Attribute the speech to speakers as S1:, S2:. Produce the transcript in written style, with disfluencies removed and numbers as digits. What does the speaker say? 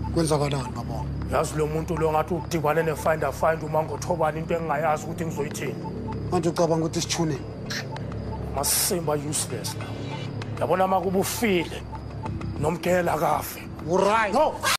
S1: Kwenzakalani baba?
S2: Yazi lo muntu lo ngathi udibane nefind uma ngothobani into engingayazi ukuthi ngizoyithini.
S1: Manje ucabanga ukuthi sithune?
S2: Masimba useless la. Yabona makuba ufile nomgela kafe.
S1: Right.
S2: No.